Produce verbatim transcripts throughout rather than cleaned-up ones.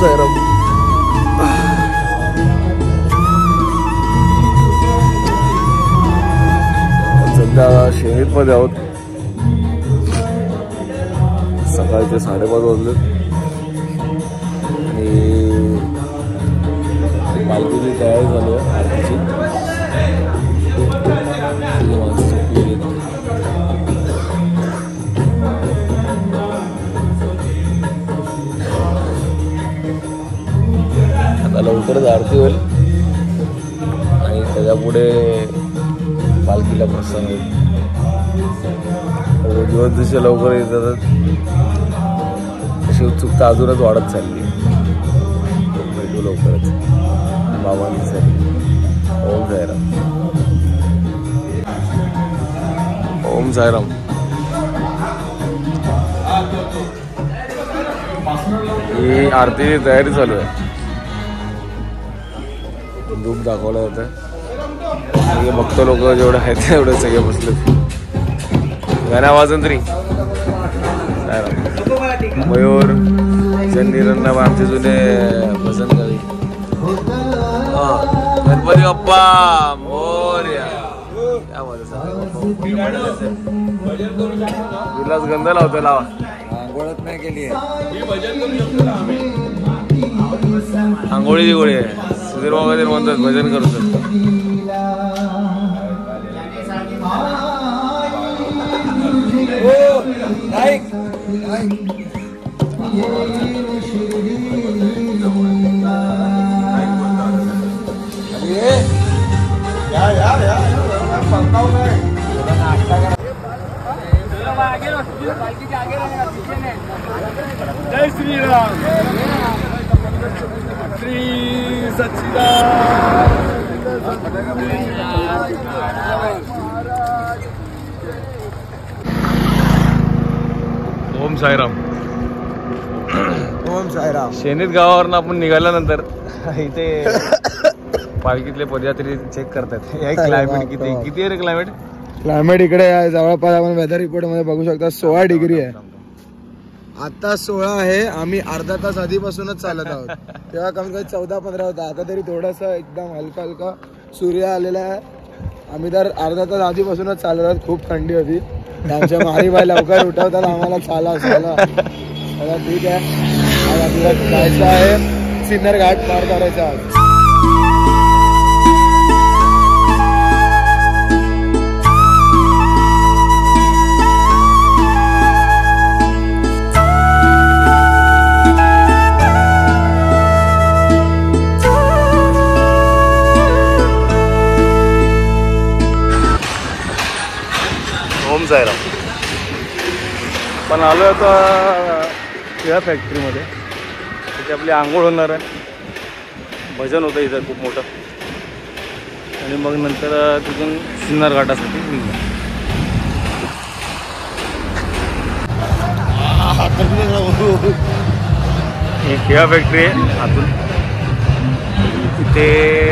साईराम. सध्या शेनीत मध्ये आहोत. सकाळचे साडेपाच वाजले आणि पालखीची तयारी झाली आहे आरतीची. आता लवकरच आरती होईल आणि त्याच्यापुढे पालखीला प्रस्थान होईल. दिवस जसे लवकर येतात तशी उत्सुकता अजूनच वाढत चालली. भेटू लवकरच बाबांसाठी. ओम साईराम. ओम साईराम. ही आरतीची तयारी चालू आहे. धूप दाखवलं जातं. भक्त लोक जेवढे आहेत तेवढे सगळे बसलेत. गाण्या वाजन तरी मयूर चंदीरन्ना आमचे जुने भजन कवी. गणपती बाप्पा मोरया. विलास गंध लावतो. लावा. आंघोळत नाही केली आंघोळीची गोळी आहे. सुधीर वगैरे म्हणतात भजन करतो. जय श्रीराम. श्री सच्चिदानंद. ओम साईराम. ओम साईराम. शेनीत गावावरून आपण निघाल्यानंतर इथे पालखीतले पदयात्री चेक करतात. क्लायमेट किती किती आहे रे क्लायमेट? क्लायमेट इकडे जवळपास आपण वेदर रिपोर्ट मध्ये बघू शकता सोळा डिग्री आहे. आता सोळा आहे. आम्ही अर्धा तास आधीपासूनच चालत आहोत. तेव्हा कमी कमी चौदा पंधरा होता. आता तरी थोडासा एकदम हलका हलका सूर्य आलेला आहे. आम्ही तर अर्धा तास आधीपासूनच चालत आहोत. खूप थंडी होती. आमच्या मारीबाई लवकर उठवतात आम्हाला. चाला चाला ठीक आहे. आज आपल्याला जायचं आहे सिन्नर घाट पार करायचा आहे. ओम साईराम. पण आलो आता या फॅक्टरीमध्ये. तिथे आपली आंघोळ होणार आहे. भजन होतं इथं खूप मोठं. आणि मग नंतर तिथून सिन्नर घाटासाठी निघणार. ही खेळा फॅक्टरी आहे आतून. तिथे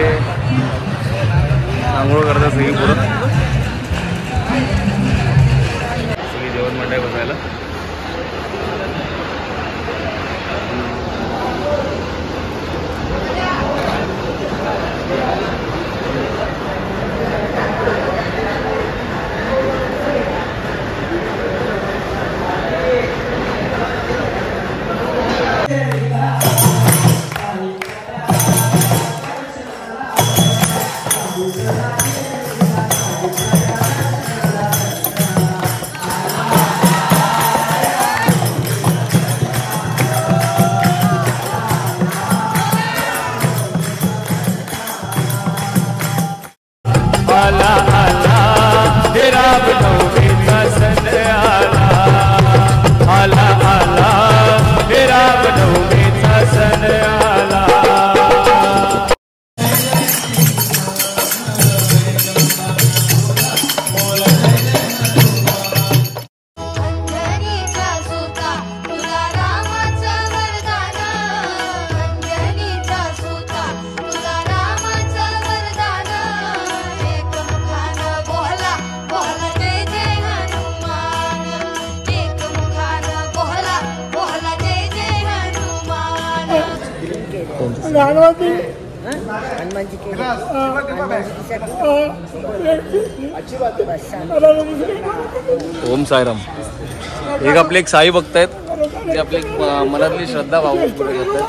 आंघोळ करतात सगळी पुरं. सगळी जेवण मंडई बसायला. हनुमानजी केले ओम साईराम. एक आपले एक साई भक्त आहेत, ते आपले एक मनातली श्रद्धा भाव पुढे घेतात.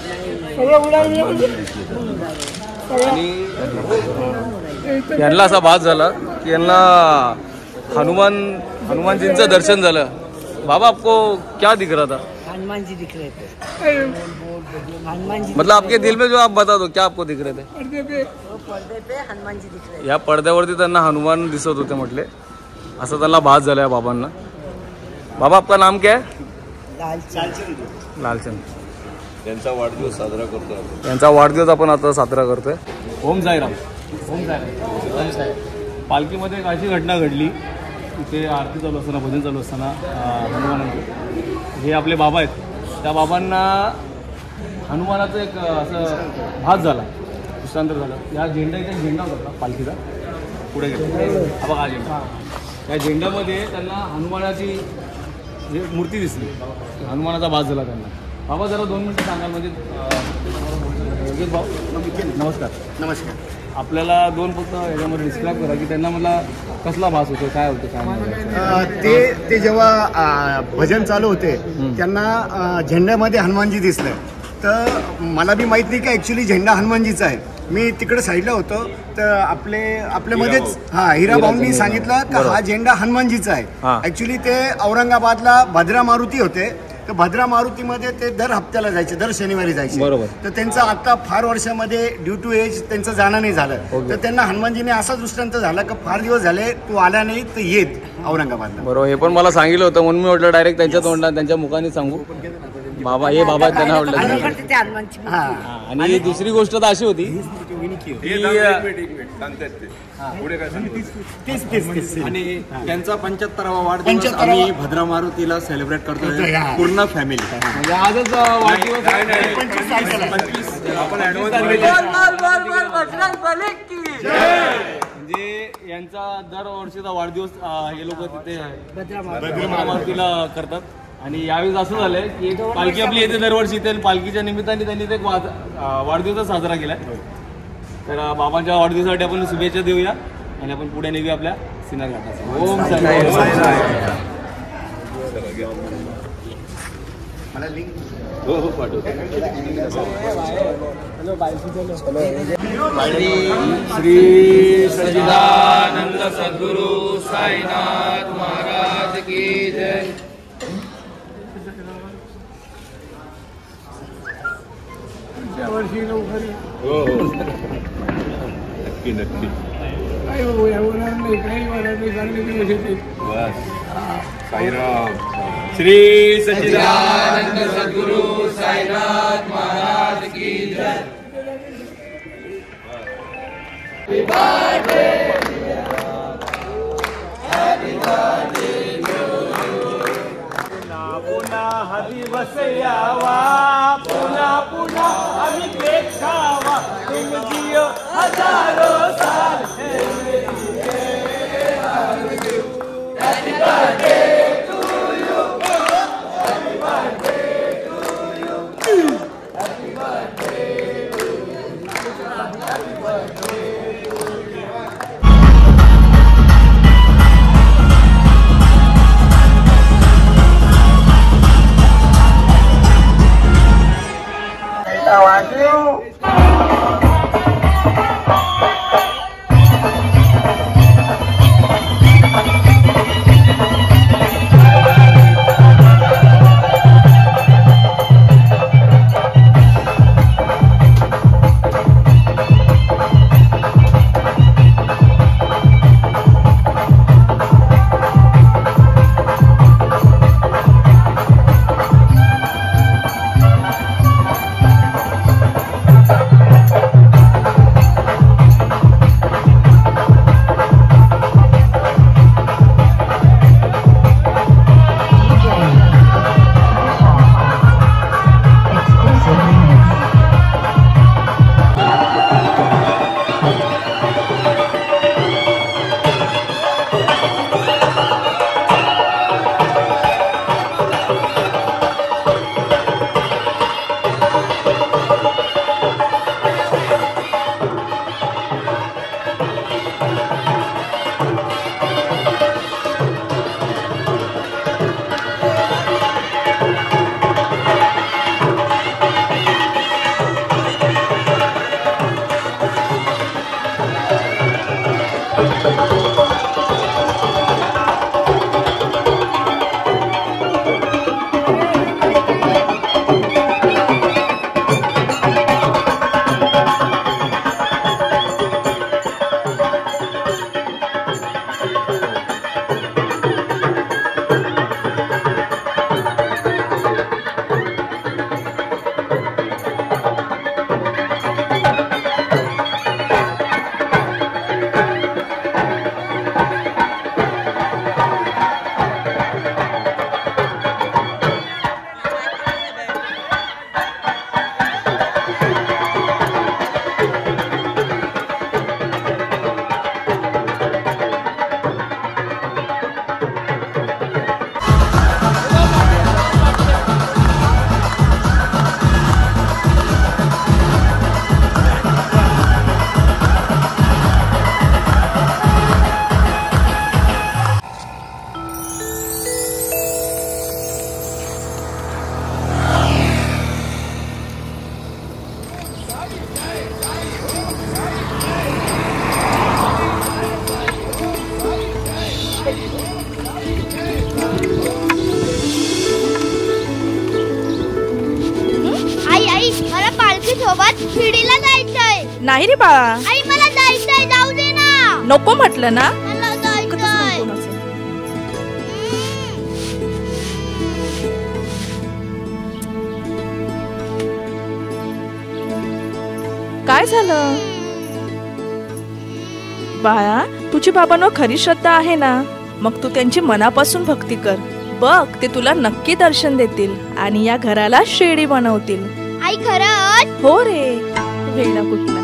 आणि यांना असा भास झाला की यांना हनुमान हनुमानजींचं दर्शन झालं. बाबा आपको क्या दिख रहा था? हनुमान जी दिख रहे थे. हनुमान जी मतलब आपके दिल में जो आप बता दो क्या आपको दिख रहे थे? पर्दे पे हनुमान जी दिख रहे या पडद्यावरती त्यांना हनुमान दिसत होते म्हटले. असं त्यांना भास झाला या बाबांना. बाबा आपका नाम क्या है? लालचंद. लालचंद. त्यांचा वाढदिवस साजरा करतो आपण. यांचा वाढदिवस आपण आता साजरा करतोय. ओम साईराम. ओम साईराम. ओम साई. पालखीमध्ये एक अशी घटना घडली, इथे आरती चालू असताना, भजन चालू असताना हनुमानाचं, हे आपले बाबा आहेत, त्या बाबांना हनुमानाचं एक असं भास झाला, दृष्टांतर झालं. या झेंडा इथे झेंडा होता पालखीचा, पुढे गेला हा बघा, हा झेंडा. या झेंड्यामध्ये त्यांना हनुमानाची जे मूर्ती दिसली, हनुमानाचा भास झाला त्यांना. बाबा जरा दोन मिनिटं सांगाल, म्हणजे योगेश भाऊ नमस्कार. नमस्कार. आपल्याला दोन फक्त याच्यामध्ये डिस्क्राईब करा की त्यांना मला कसला भास होतो, काय होतं, काय नाही. ते ते जेव्हा अ, भजन चालू होते त्यांना अ, झेंड्यामध्ये हनुमानजी दिसलं. तर मला बी माहीत नाही की ॲक्च्युली झेंडा हनुमानजीचा आहे. मी तिकडे साईडला होतो, तर आपले आपल्यामध्येच हा हिरा भाऊंनी सांगितलं की हा झेंडा हनुमानजीचा आहे. ॲक्च्युली ते औरंगाबादला भद्रा मारुती होते, तर भद्रा मारुतीमध्ये ते दर हप्त्याला जायचे, दर शनिवारी जायचे. बरोबर. तर त्यांचं आता फार वर्षामध्ये ड्यू टू एज त्यांचं जाणं नाही झालं. तर त्यांना हनुमानजीने असा दृष्टांत झाला की फार दिवस झाले तू आला नाही तर येत औरंगाबादला. बरोबर. हे पण मला सांगितलं होतं, म्हणून मी म्हटलं डायरेक्ट त्यांच्या तोंडात त्यांच्या मुखाने सांगू. बाबा हे बाबा त्यांना आवडलं. ते हनुमानची हा. आणि दुसरी गोष्ट तर अशी होती की तेच तेच तेच आणि त्यांचा पंच्याहत्तरावा वाढदिवस आम्ही भद्रा मारुतीला सेलिब्रेट करतोय पूर्ण फॅमिली. म्हणजे आजच वाढदिवस आहे. पंचवीस तारखेला. आपण ऍडव्हान्स म्हणजे यांचा दरवर्षीचा वाढदिवस अं, हे लोक तिथे भद्रा मारुतीला करतात. आणि यावेळेस असं झालंय की एक पालखी आपली येते दरवर्षी, इथे पालखीच्या निमित्ताने त्यांनी ते वाढदिवस साजरा केलाय. तर अं, बाबांच्या वाढदिवसासाठी आपण शुभेच्छा देऊया आणि आपण पुढे निघूया आपल्या सिन्नर घाटाचा. ओम साईराम. मला लिंक हो हो पाठवतो. श्री सच्चिदानंद सद्गुरु साईनाथ महाराज की जय. हो हो नक्की नक्की. बस साईराम. श्री सच्चिदानंद सद्गुरु साईनाथ महाराज की जय. पुन्हा दिवस यावा, पुन्हा पुन्हा आम्ही देखावा, तुम जियो हजारो साल. Happy birthday to you. Happy birthday to you. Happy birthday to you. Happy birthday to you. How are you? सोबत शिर्डीला जायचंय. नाही रे बाळा, आई मला जायचंय, जाऊ दे ना. नको म्हटलं ना. मला जायचंय. काय झालं बाळा? तुझी बाबांवर खरी श्रद्धा आहे ना, मग तू त्यांची मनापासून भक्ती कर. बघ, ते तुला नक्की दर्शन देतील आणि या घराला शिर्डी बनवतील. आई खरंच? हो रे, वेळा कुठला.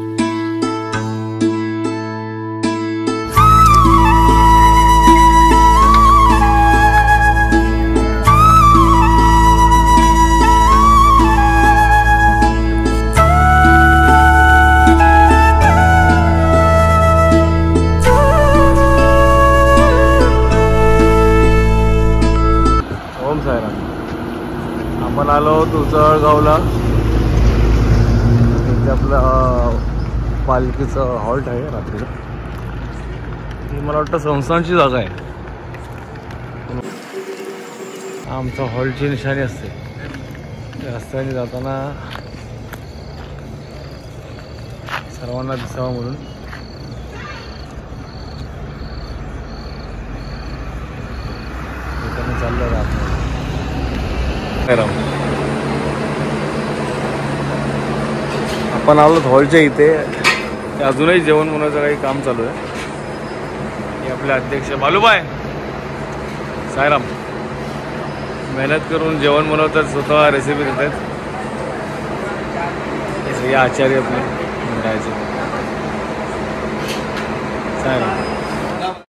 ओम साईराम. आपण आलो तुळजाळगावला. इथे आपलं पालखीचं हॉल्ट आहे रात्रीचं. ही मला वाटतं संस्थांची जागा आहे. आमचं हॉल्टची निशाणी असते. रस्त्याने जाताना सर्वांना दिसावं म्हणून चाललं राहत. आपण आलो हॉलच्या इथे. अजूनही जेवण बनवायचं काही काम चालू आहे. हे आपले अध्यक्ष बालूबाई साईराम मेहनत करून जेवण बनवतात, स्वतः रेसिपी देतात. हे आचार्य आपले मंडळाचे साईराम.